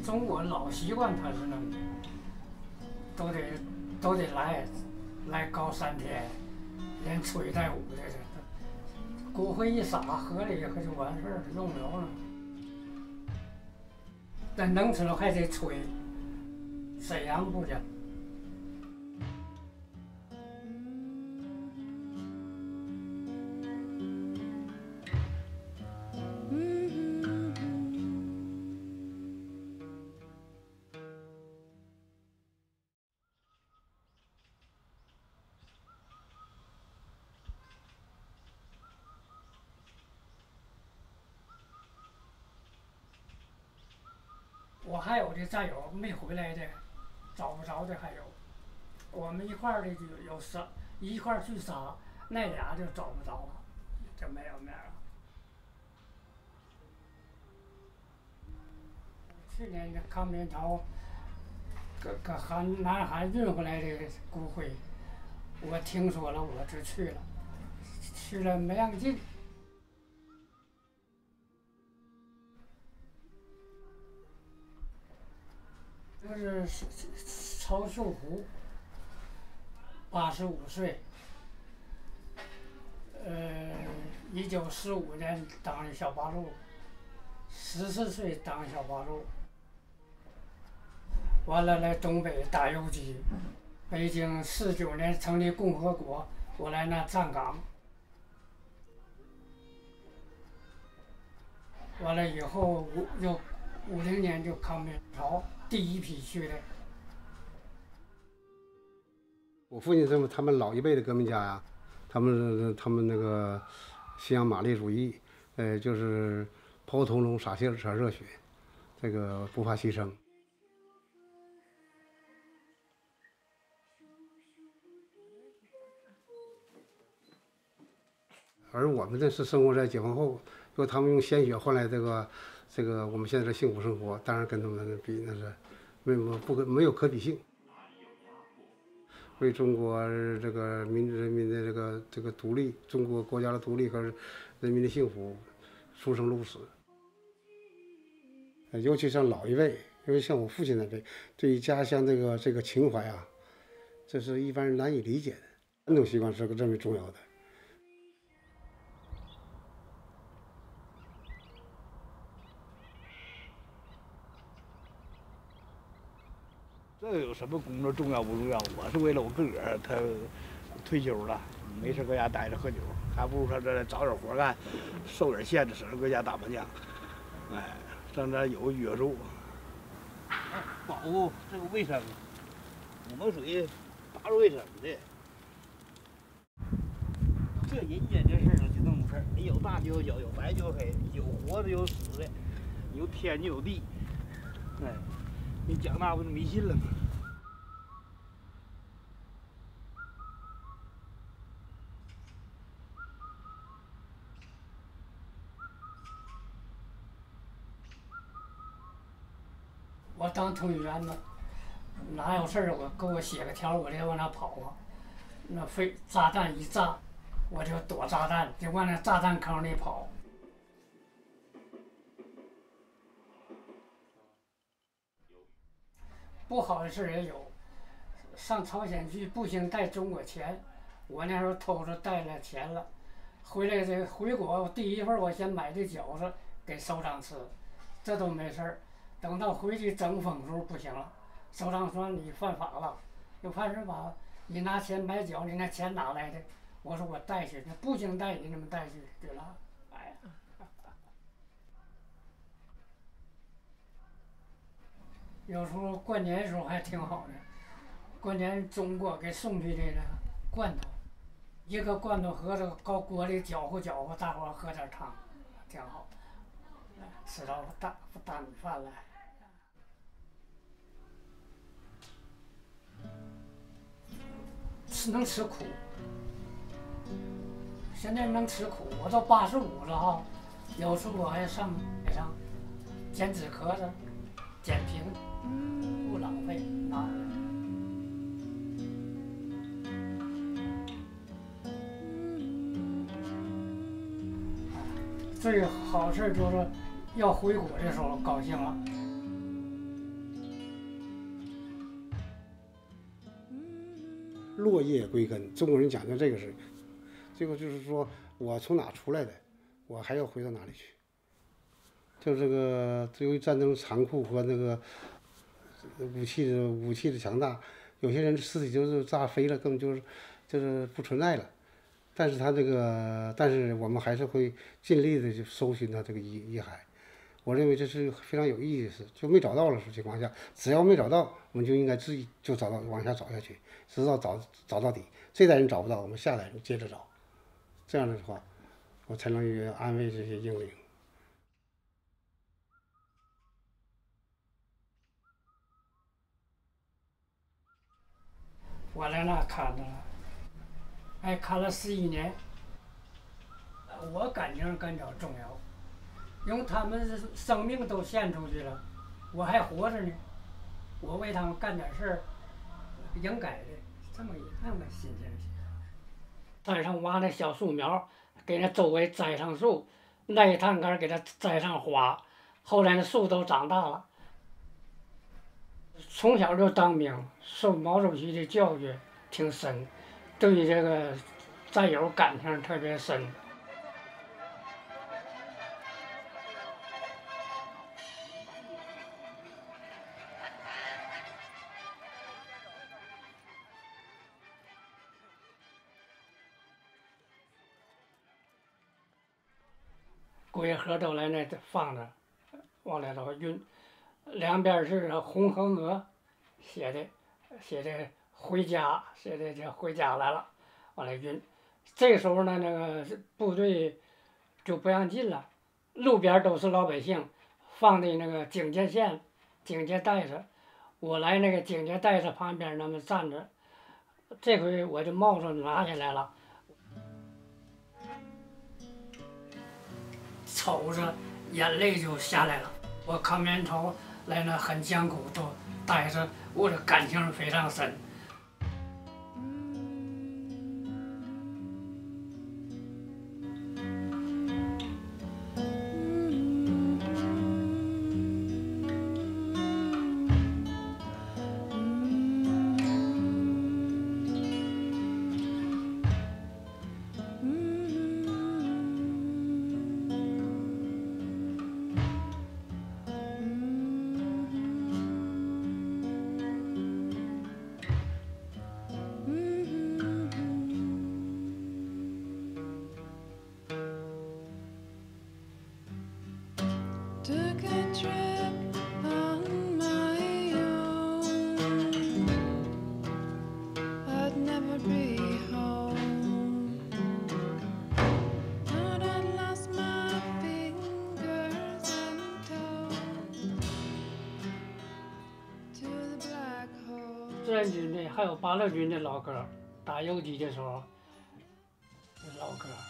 中国老习惯他是那么的，都得来搞3天，连吹带舞的，骨灰一撒河里可就完事儿了，用不着了。但能吃还得吹，沈阳不行。我还有的战友没回来的，找不着的还有。我们一块儿的就有一块儿去杀，那俩就找不着了，就没有面了。去年的抗美潮，搁南韩运回来的骨灰，我听说了，我就去了，去了没让进。这是曹秀湖，85岁，1945年当的小八路，14岁当小八路，完了来东北打游击，北京49年成立共和国，我来那站岗，完了以后50年就抗美潮。第一批去的。 我父亲他们老一辈的革命家呀，他们那个信仰马列主义，就是抛头颅洒热血，这个不怕牺牲。而我们这是生活在解放后，说他们用鲜血换来这个我们现在的幸福生活，当然跟他们比那是没有可比性。为中国这个人民的这个独立，中国国家的独立和人民的幸福，出生入死。尤其像老一辈，因为像我父亲那辈，对于家乡这个情怀啊，这是一般人难以理解的。传统习惯是这么重要的。 这有什么工作重要不重要？我是为了我自个儿，他退休了，没事搁家待着喝酒，还不如上这找点活干，收点线子，省着搁家打麻将。哎，上这有约束，保护这个卫生，我们属于打扫卫生的。这人间这事儿就那么事儿，你有大就有小，有白就有黑，有活的有死的，有天就有地。哎。你讲那不就迷信了吗？ 我当通讯员呢，哪有事儿给我写个条，我就往那跑啊。那炸弹一炸，我就躲炸弹，就往那炸弹坑里跑。不好的事也有，上朝鲜去不兴带中国钱，我那时候偷着带了钱了，回来回国第一份我先买的饺子给首长吃，这都没事儿。等到回去整风时候不行了，首长说你犯法了，又犯什么？你拿钱买饺，你那钱哪来的？我说我带去的，不兴带你那么带去了，哎呀。有时候过年的时候还挺好的，过年中国给送去的罐头，一个罐头盒子搁锅里搅和搅和，大伙喝点汤，挺好，吃到大米饭来。能吃苦，现在能吃苦，我都85了哈，有时候我还上剪纸壳子，剪平。不浪费，拿回来。最好事就是要回国的时候高兴了。 落叶归根，中国人讲究这个是，这个就是说我从哪出来的，我还要回到哪里去。就这个由于战争残酷和那个武器的强大，有些人尸体就是炸飞了，根本就是不存在了。但是他这个，但是我们还是会尽力的去搜寻他这个遗骸。我认为这是非常有意义的事。就没找到的情况下，只要没找到，我们就应该自己就往下找下去，直到找到底。这代人找不到，我们下代人接着找。这样的话，我才能安慰这些英灵。 我在那看着了，看了11年。我感情更加重要，因为他们生命都献出去了，我还活着呢，我为他们干点事儿，应该的，这么个心情。山上挖那小树苗，给那周围栽上树，那探杆给它栽上花，后来那树都长大了。从小就当兵，受毛主席的教育挺深，对这个战友感情特别深。龟盒都来那放着，往里头运，两边是红横额写的回家，写的这回家来了，往里运。这时候呢，那个部队就不让进了，路边都是老百姓，放的那个警戒线、警戒带子。我来那个警戒带子旁边那么站着，这回我就帽子拿下来了。瞅着眼泪就下来了。我抗美援朝来了很艰苦，都待着，我的感情非常深。 Took a trip on my own. I'd never be home. Thought I'd lost my fingers and toes to the black hole. 志愿军的还有八路军的老歌，打游击的时候，老歌。